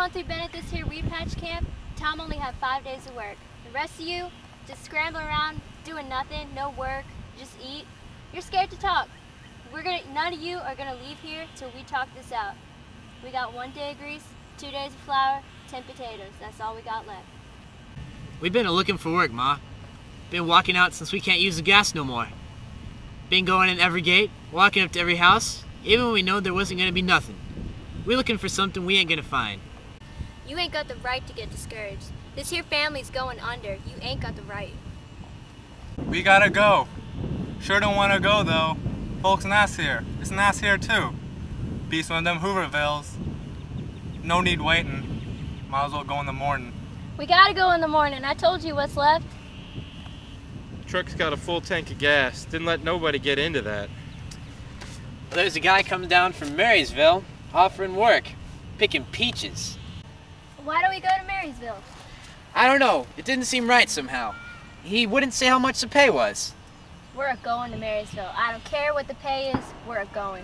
month we've been at this here weed patch camp, Tom only had 5 days of work. The rest of you just scrambling around, doing nothing, no work, just eat. You're scared to talk. None of you are gonna leave here till we talk this out. We got 1 day of grease, 2 days of flour, 10 potatoes. That's all we got left. We've been looking for work, Ma. Been walking out since we can't use the gas no more. Been going in every gate, walking up to every house, even when we know there wasn't gonna be nothing. We're looking for something we ain't gonna find. You ain't got the right to get discouraged. This here family's going under. You ain't got the right. We gotta go. Sure don't wanna go though. Folks nice here. It's nice here too. Beats one of them Hoovervilles. No need waiting. Might as well go in the morning. We gotta go in the morning. I told you what's left. Truck's got a full tank of gas. Didn't let nobody get into that. Well, there's a guy coming down from Marysville offering work, picking peaches. Why don't we go to Marysville? I don't know. It didn't seem right somehow. He wouldn't say how much the pay was. We're going to Marysville. I don't care what the pay is. We're going.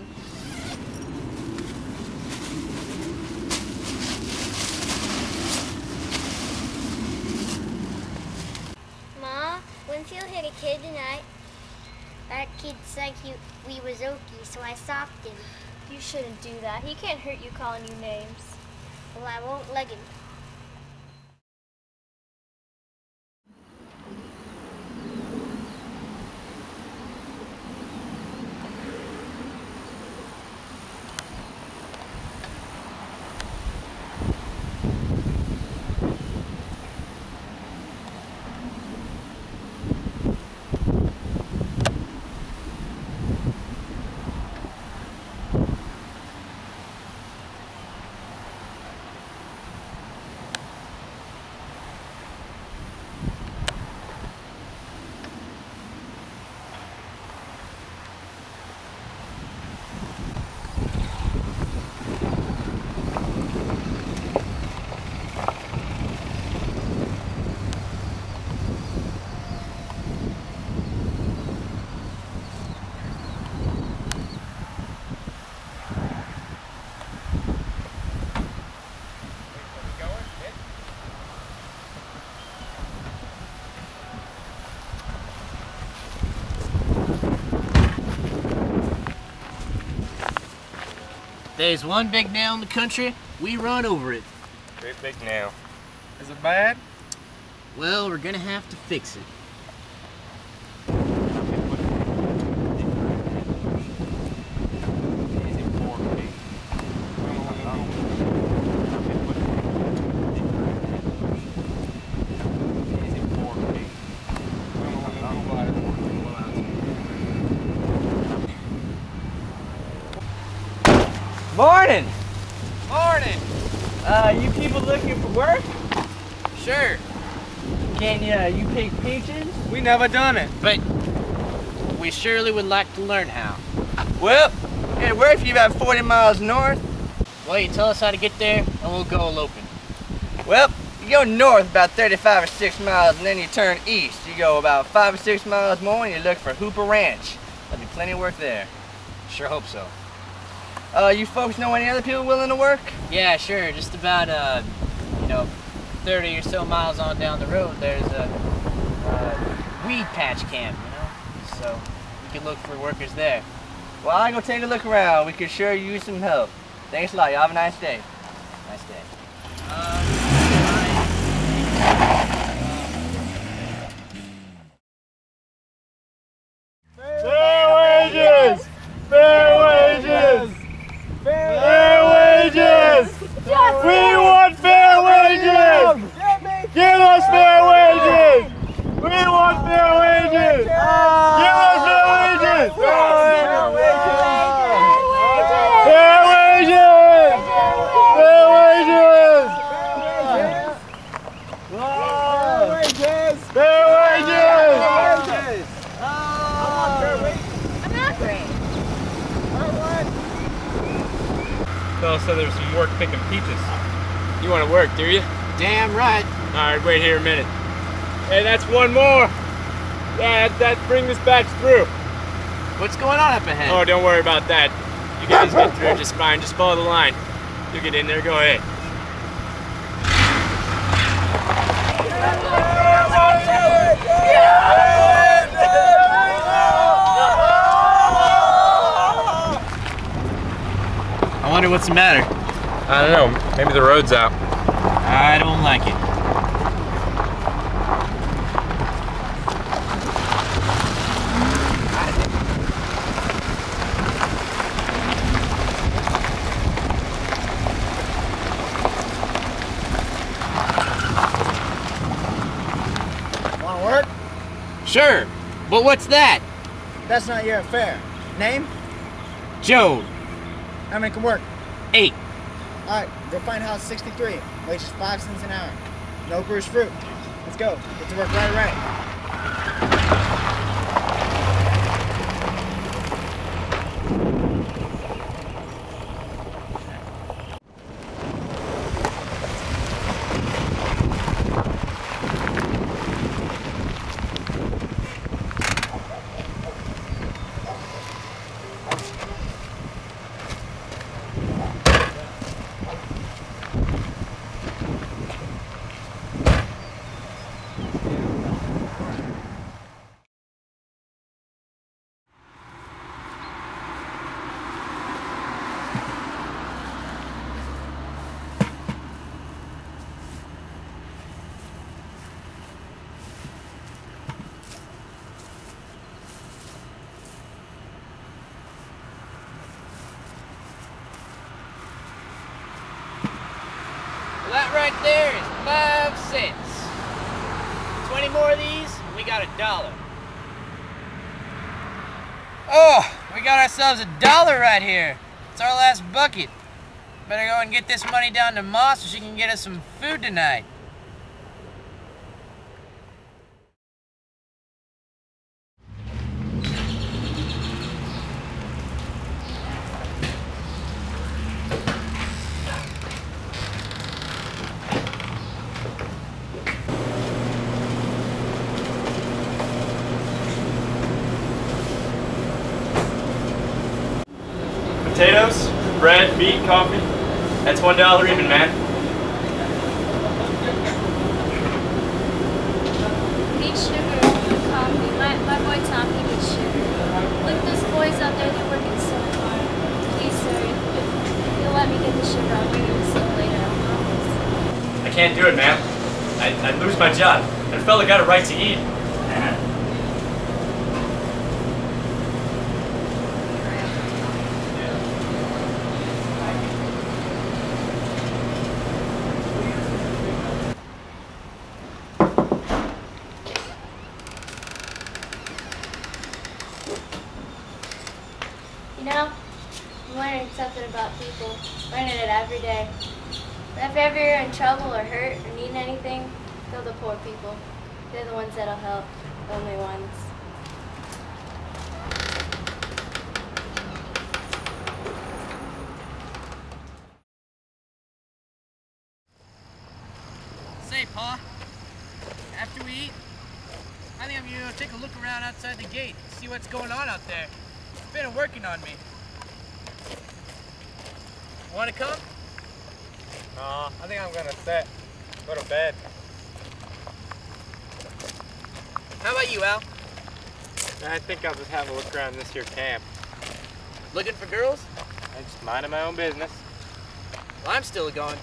Ma, Winfield hit a kid tonight. That kid said we was okie, so I stopped him. You shouldn't do that. He can't hurt you calling you names. Well, I won't leg him. There's one big nail in the country, we run over it. Great big nail. Is it bad? Well, we're gonna have to fix it. Morning! Morning! You people looking for work? Sure, Can you pick peaches? We never done it. but we surely would like to learn how. Well, it'd work if you about 40 miles north. Well, you tell us how to get there, and we'll go eloping. Well, you go north about 35 or 6 miles, and then you turn east. You go about 5 or 6 miles more, and you look for Hooper Ranch. There'll be plenty of work there. Sure hope so. You folks know any other people willing to work? Yeah, sure. Just about, 30 or so miles on down the road, there's a weed patch camp, So we can look for workers there. Well, I'll go take a look around. We could sure use some help. Thanks a lot. You have a nice day. Nice day. Fair wages! Fair wages! Fair wages! We want fair wages! Give us fair wages! We want fair wages! Give us fair wages! Fair wages! Fair wages! Fair wages! I'm not great. Fella said there was some work picking peaches. You want to work, do you? Damn right. Alright, wait here a minute. Hey, that's one more. Yeah, that bring this batch through. What's going on up ahead? Oh, don't worry about that. You guys get through just fine. Just follow the line. You get in there, go ahead. I wonder what's the matter. I don't know. Maybe the road's out. I don't like it. Want to work? Sure, but what's that? That's not your affair. Name? Joe, How many can work? 8. Alright, go find house 63. Wages 5 cents an hour. No bruised fruit. Let's go. Get to work right away. Well, that right there is 5 cents. 20 more of these, and we got $1. Oh, we got ourselves $1 right here. It's our last bucket. Better go and get this money down to Ma so she can get us some food tonight. Potatoes, bread, meat, coffee. That's $1 even, man. Need sugar for coffee. My boy Tom, he needs sugar. Look, those boys out there, they're working so hard. Please, sir, if you'll let me get the sugar, I'll bring you some later, I promise. I can't do it, man. I'd lose my job. That fella got a right to eat. You know, I'm learning something about people. Learning it every day. If ever you're in trouble or hurt or need anything, go to the poor people. They're the ones that'll help. The only ones. Say, Pa, after we eat, I think I'm gonna take a look around outside the gate, see what's going on out there. It's been working on me. Wanna come? I think I'm gonna go to bed. How about you, Al? I think I'll just have a look around this here camp. Looking for girls? I'm just minding my own business. Well, I'm still going.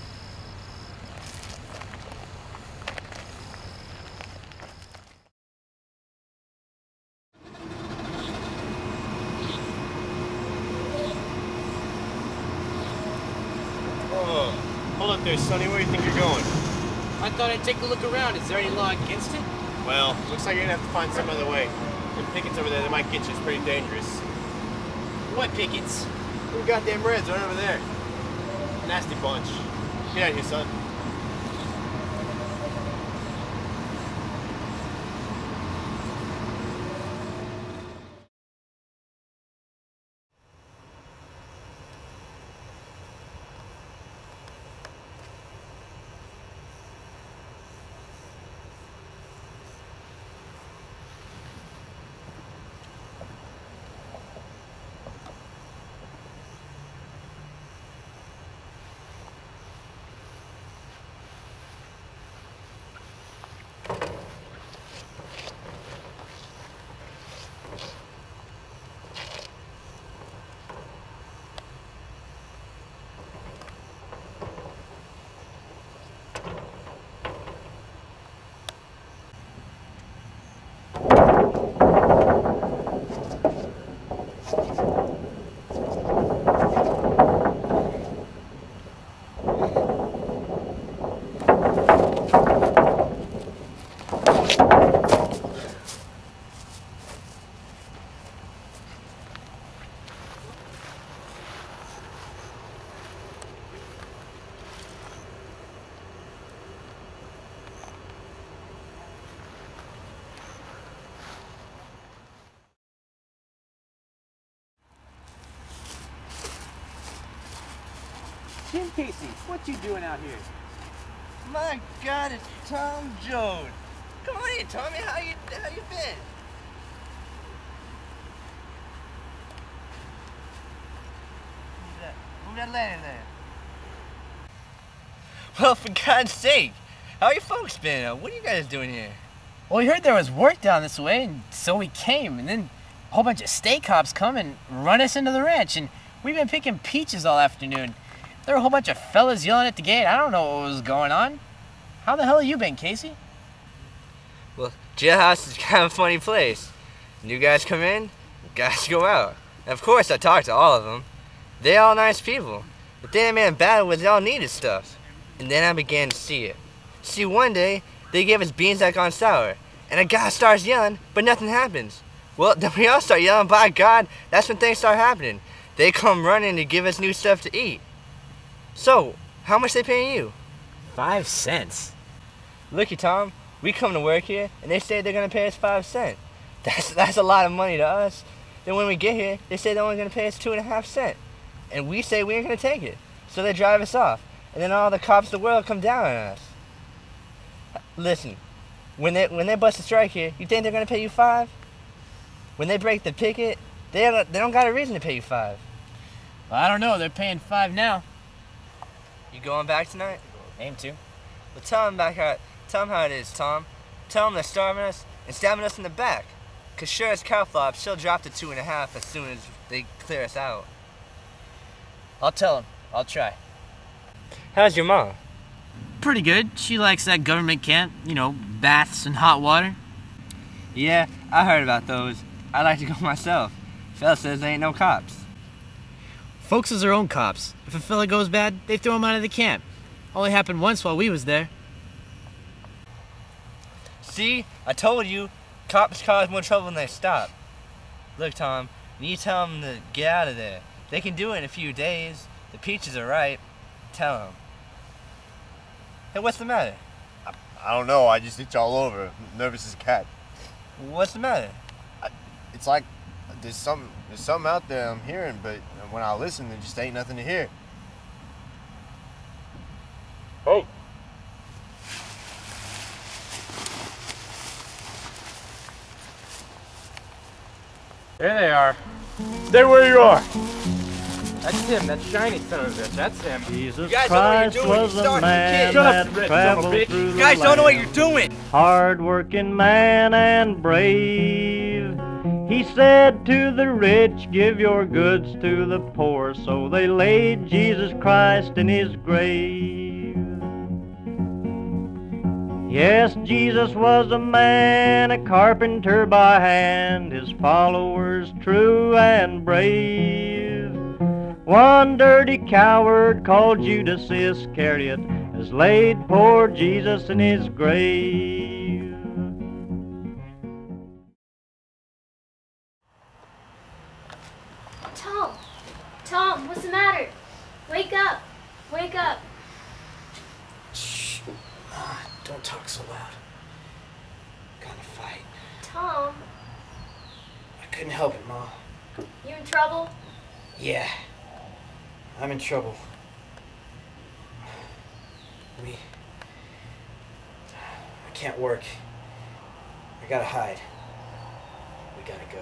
Whoa. Hold up there, Sonny. Where do you think you're going? I thought I'd take a look around. Is there any law against it? Well, looks like you're gonna have to find some other way. Them pickets over there, they might get you. It's pretty dangerous. What pickets? Them goddamn Reds right over there. Nasty bunch. Get out of here, son. Casey, what you doing out here? My God, it's Tom Joad. Come on in, Tommy. How you been? Move that ladder there. Well, for God's sake, how you folks been? What are you guys doing here? Well, we heard there was work down this way, and so we came, and then a whole bunch of state cops come and run us into the ranch, and we've been picking peaches all afternoon. There were a whole bunch of fellas yelling at the gate. I don't know what was going on. How the hell have you been, Casey? Well, jailhouse is kind of a funny place. New guys come in, guys go out. And of course, I talked to all of them. They're all nice people. But then man battle with all needed stuff. And then I began to see it. See, one day, they gave us beans that gone sour. And a guy starts yelling, but nothing happens. Well, then we all start yelling, by God, that's when things start happening. They come running to give us new stuff to eat. So, how much they paying you? 5 cents. Looky, Tom, we come to work here, and they say they're going to pay us 5 cents. That's a lot of money to us. Then when we get here, they say they're only going to pay us 2.5 cents. And we say we ain't going to take it. So they drive us off. And then all the cops in the world come down on us. Listen, when they bust a strike here, you think they're going to pay you 5? When they break the picket, they don't got a reason to pay you 5. Well, I don't know. They're paying 5 now. You going back tonight? Aim to. Well, tell them how it is, Tom. Tell them they're starving us and stabbing us in the back. 'Cause sure as cow flops, she'll drop to 2.5 as soon as they clear us out. I'll tell them. I'll try. How's your mom? Pretty good. She likes that government camp. You know, baths and hot water. Yeah, I heard about those. I'd like to go myself. Fella says there ain't no cops. Folks is their own cops. If a fella goes bad, they throw him out of the camp. Only happened once while we was there. See, I told you, cops cause more trouble than they stop. Look, Tom, you need to tell them to get out of there. They can do it in a few days. The peaches are ripe. Tell them. Hey, what's the matter? I don't know. I just itch all over. I'm nervous as a cat. What's the matter? It's like there's something out there I'm hearing, but when I listen, there just ain't nothing to hear. Hey. There they are. Stay where you are. That's him, that shiny son of a bitch. That's him. Jesus guys don't know what Christ you're doing. was You a started man the kid. that Shut up, you traveled son of a bitch. through the You guys don't know what land. you're doing. Hard-working man and brave. He said to the rich, give your goods to the poor. So they laid Jesus Christ in his grave. Yes, Jesus was a man, a carpenter by hand, his followers true and brave. One dirty coward called Judas Iscariot has laid poor Jesus in his grave. Tom, what's the matter? Wake up. Wake up. Shh. Ma, don't talk so loud. Got in a fight. Tom, I couldn't help it, Ma. you in trouble? Yeah. I'm in trouble. I can't work. I gotta hide. We gotta go.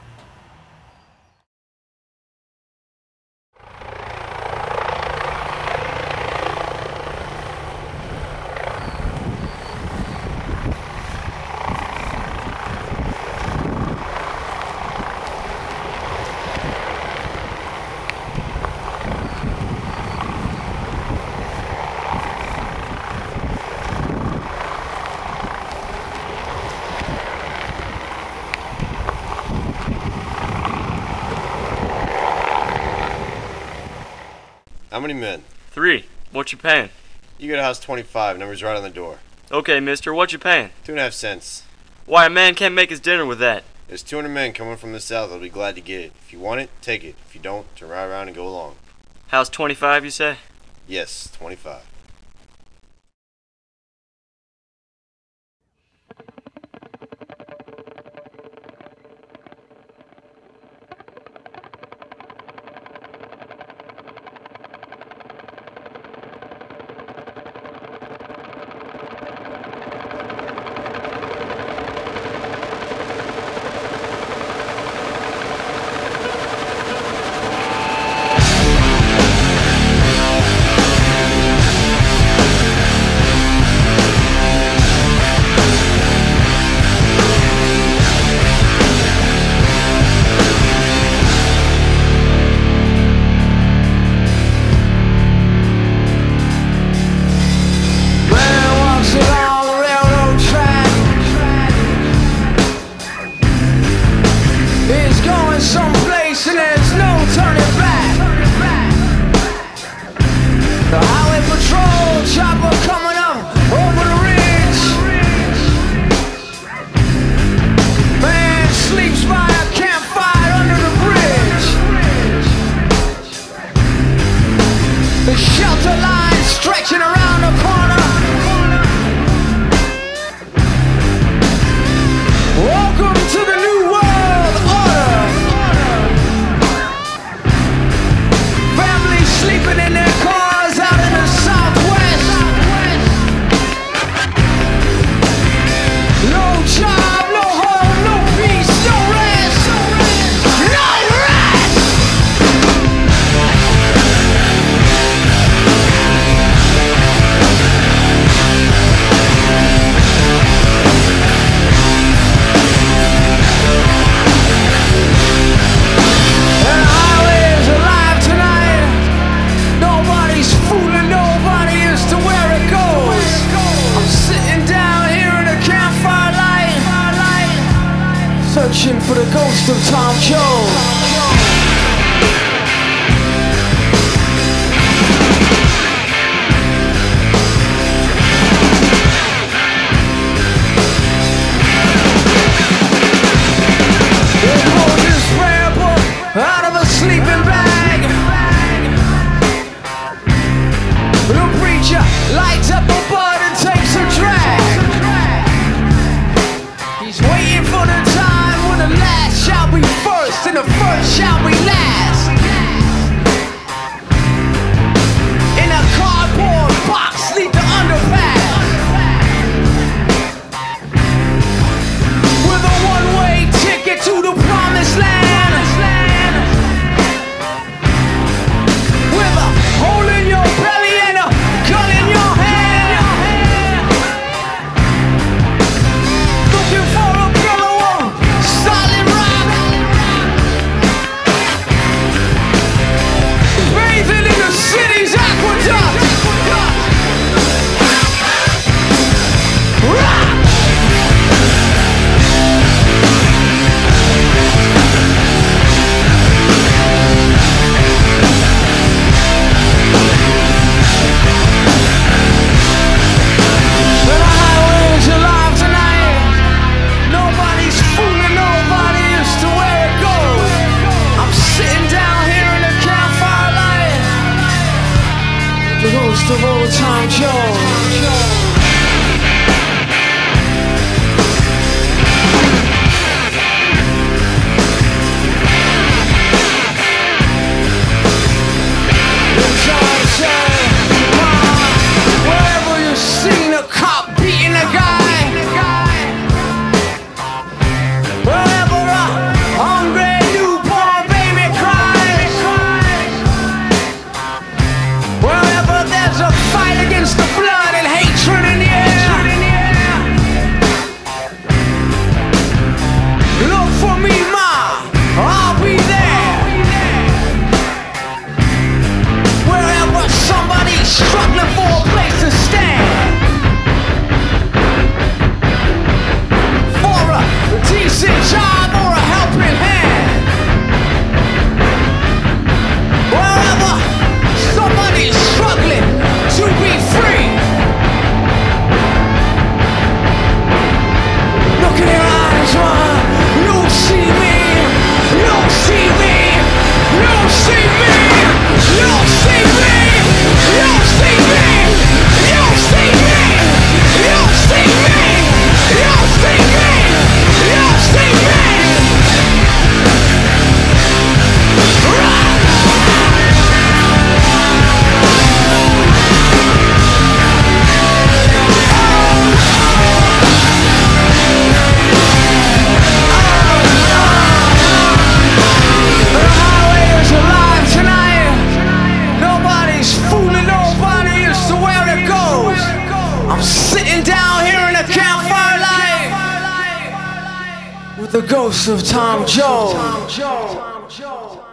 How many men? 3. What you paying? You go to house 25. Number's right on the door. Okay, mister, what you paying? 2.5 cents. Why, a man can't make his dinner with that. There's 200 men coming from the south. They'll be glad to get it. If you want it, take it. If you don't, turn right around and go along. House 25, you say? Yes, 25. going someplace and there's no turning back. The highway patrol chopper coming up over the ridge. Man sleeps by a campfire under the bridge. The shelter line stretching around the corner. Welcome to the New World Order. Families sleeping in their cars out in the Southwest. No job, no home, no peace, no rest. No rest! And the highway is alive tonight. Nobody's fooling nobody as to where it goes. I'm sitting down here in a campfire light, searching for the ghost of Tom Jones. They pulled this prayer book out of a sleeping bag. The preacher lights up a bud and takes a drag. He's waiting for the time when the last shall be first and the first shall be last. In a cardboard box neath the underpass, with a one-way ticket to the promised land. With a hole in your belly and a gun in your hand. Looking for a pillow of solid rock. Bathing in the city's aqueduct. Rock! And the highway's alive tonight. Nobody's fooling nobody as to where it goes. I'm sitting down here in the campfire light, the ghost of old Tom Jones. John said, wherever you've seen a cop beating a guy, wherever a hungry newborn baby cries, wherever there's a fight against the blood and hatred in the air, look for me, Ma, I'll be there. Wherever somebody's struggling for a place to stand, for a decent job or a helping hand, wherever somebody's struggling to be free, look in your eyes, Ma, you'll see me, you'll see me, you'll see me, you'll see me, you'll see me, you'll see me, you'll see me, you'll see me, you'll see me. The highway is alive tonight. Nobody's fooling nobody as to where it goes. I'm sitting down here in a campfire light with the ghost of Tom Jones.